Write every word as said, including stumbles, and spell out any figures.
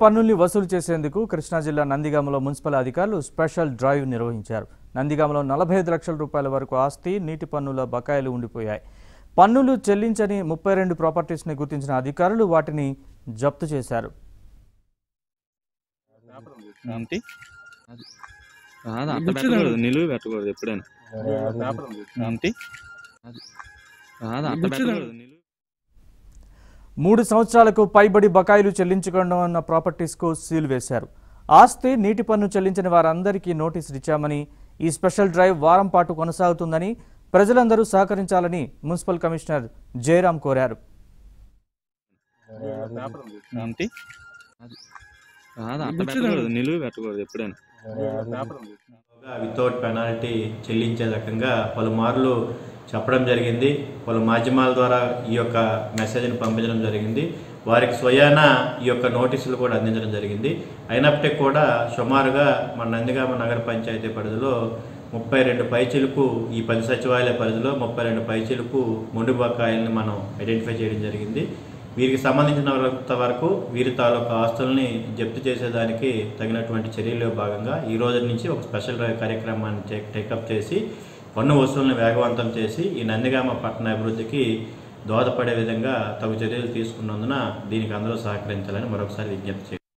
పన్నుల్ని వసూలు చేసేందుకు కృష్ణా జిల్లా నందిగామలో మున్సిపల్ అధికారులు స్పెషల్ డ్రైవ్ నిర్వహించారు. నందిగామలో నలభై ఐదు లక్షల రూపాయల వరకు ఆస్తి, నీటి పన్నుల బకాయిలు ఉండిపోయాయి. పన్నులు చెల్లించని ముప్పై రెండు ప్రాపర్టీస్ని గుర్తించిన అధికారులు వాటిని జప్తు చేశారు. మూడు సంవత్సరాలకు పైబడి బకాయిలు చెల్లించకుండా ఉన్న ప్రాపర్టీస్కు సీల్ వేశారు. ఆస్తి, నీటి పన్ను చెల్లించిన వారందరికీ నోటీసులు ఇచ్చామని, ఈ స్పెషల్ డ్రైవ్ వారం పాటు కొనసాగుతుందని, ప్రజలందరూ సహకరించాలని మున్సిపల్ కమిషనర్ జయరాం కోరారు. వితౌట్ పెనాల్టీ చెల్లించే రకంగా పలుమార్లు చెప్పడం జరిగింది. పలు మాధ్యమాల ద్వారా ఈ యొక్క మెసేజ్ని పంపించడం జరిగింది. వారికి స్వయాన ఈ యొక్క నోటీసులు కూడా అందించడం జరిగింది. అయినప్పటికీ కూడా సుమారుగా మన నందిగామ నగర పంచాయతీ పరిధిలో ముప్పై రెండు పైచీలకు ఈ పది సచివాలయ పరిధిలో ముప్పై రెండు పైచీలకు మొండి బకాయిల్ని మనం ఐడెంటిఫై చేయడం జరిగింది. వీరికి సంబంధించినంత వరకు వీరి తాలూకా ఆస్తుల్ని జప్తు చేసేదానికి తగినటువంటి చర్యల్లో భాగంగా ఈ రోజు నుంచి ఒక స్పెషల్ డ్రైవ్ కార్యక్రమాన్ని టేక్ టేకప్ చేసి పన్ను వసూళ్లను వేగవంతం చేసి ఈ నందిగామ పట్టణ అభివృద్ధికి దోహదపడే విధంగా తగు చర్యలు తీసుకున్నందున దీనికి అందరూ సహకరించాలని మరొకసారి విజ్ఞప్తి చేయాలి.